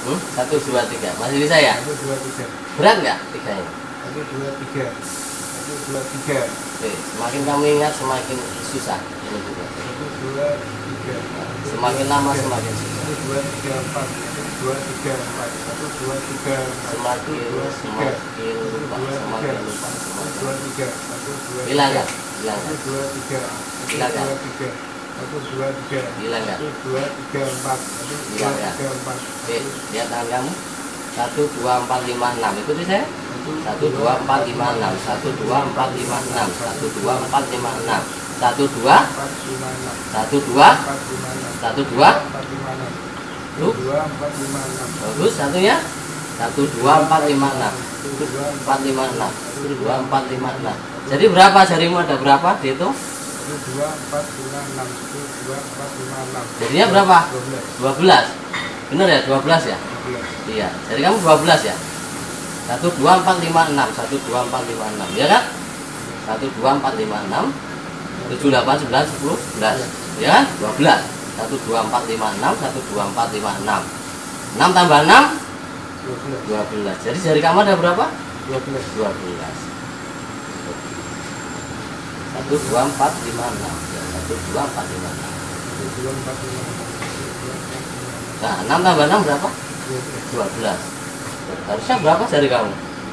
1, 2, 3. Masih bisa ya? 1, 2, 3. Berat nggak 3-nya? 1, 2, 3. 1, 2, 3. Oke, semakin kamu ingat semakin susah. Ini juga. 1, 2, 3. Semakin lama semakin susah. 1, 2, 3, 4. 1, 2, 3, 4. 1, 2, 3. Semakin lupa, semakin lupa. 1, 2, 3. 1, 2, 3. Hilang nggak? Hilang 1, nggak? 2, 3. 1, 2, 3. 1, 2, 3. Hilang nggak? 1, 2, 3, 4. 1, 2, Hilang nggak? 3, 4. Oke, lihat tangan kamu. 1, 2, 4, 5, 6. Ikuti saya. 1, 2, 4, 5, 6. 1, 2, 4, 5, 6. 1, 2, 4, 5, 6. 1, 2. 1, 2. 1, 2. 2, 4, 5, 6. Bagus satunya. 1, 2, 4, 5, 6. 4, 5, 6. 2, 4, 5, 6. Jadi berapa jarimu, ada berapa? Dihitung. 1, 2, 4, 5, 6. 1, 2, 4, 5, 6. Jadinya berapa? 12. 12. Benar ya? 12 ya? 12. Iya. Jadi kamu 12 ya? 1, 2, 4, 5, 6. 1, 2, 4, 5, 6. Ya kan? 1, 2, 4, 5, 6. 7, 8, 9, 10, 11. Ya kan? 12. 1, 2, 4, 5, 6. 1, 2, 4, 5, 6. 6 tambah 6? 12. Jadi jari kamu ada berapa? 12. 12. 1, 2, 4, 5, 6. 1, 2, 4, 5, 6. 1, 2, 4, 5, 6. Nah, 6 tambah 6 berapa? 12. Harusnya berapa jari kamu?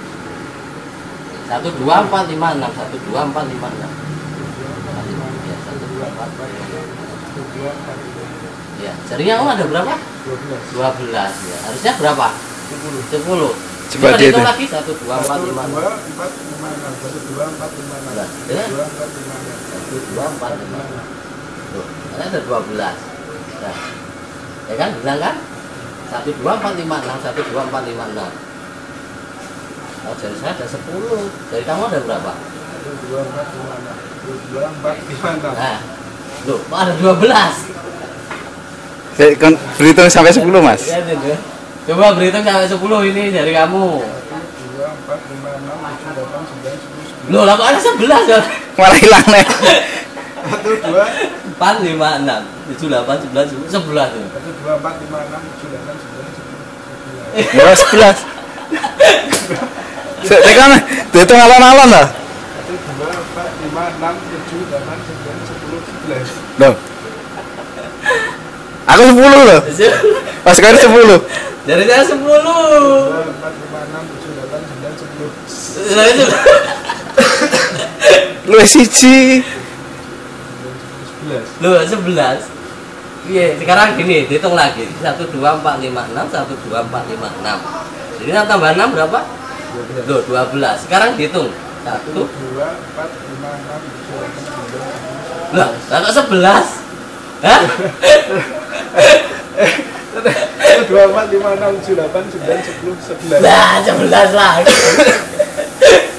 1, 2, 4, 5, 6. 1, 2, 4, 5, 6. Ya, 1, 2, 4, 5, 6. Ya, jarinya kamu ada berapa? 12. Ya, harusnya berapa? 10. Coba Coba dihitung hitung lagi. 1, 2, 4, 5, 6. 2, 4, 5, 6. 1, 2, 4, 5, 6. 1, 2, 4, 5, 6. 1, 2, 4, 5, 6. Tuh, karena ada 12. Nah, ya kan? Bilang kan? 1, 2, 4, 5, 6. 1, 2, 4, 5, 6. Oh, jari saya ada 10. Jari kamu ada berapa? 1, 2, 4, 5, 6. 1, 2, 4, 5, 6. Nah, loh, kok ada 12? Berhitung sampai 10, Mas. Ya, itu. Coba berhitung sampai 10 ini jari kamu. 1, 2, 4, 5, 6, 7, 8, 9, 10, 11. Loh, lah kok ada 11 ya? Malah hilang nih. 1, 2, 4, 5, 6, 7, 8, 9, 10, 11 tuh. 1, 2, 4, 5, 6, 7, 8, 9, 10, 11. Ya 11. Saya kan dihitung alon-alon lah. 1, 2, 4, 5, 6, 7, 8, 9, 10, 11. Loh. Aku 10 loh. Mas kali 10. Jari saya 10. 2, 4, 5, 6, 7, 8, 9, 10. Nah, itu. Lu siji. 11. Loh, 11. Iya, sekarang gini, dihitung lagi. 1, 2, 4, 5, 6, 1, 2, 4, 5, 6. Jadi 6 tambah 6 berapa? 12. Loh, 12. Sekarang dihitung. 1. 2, 4, 5, 6, 7, 8, 9, 10. Lah, kok 11? Hah? 1, 2, 4, 5, 6, 7, 8, 9, 10, 11. Lah, 11 lagi.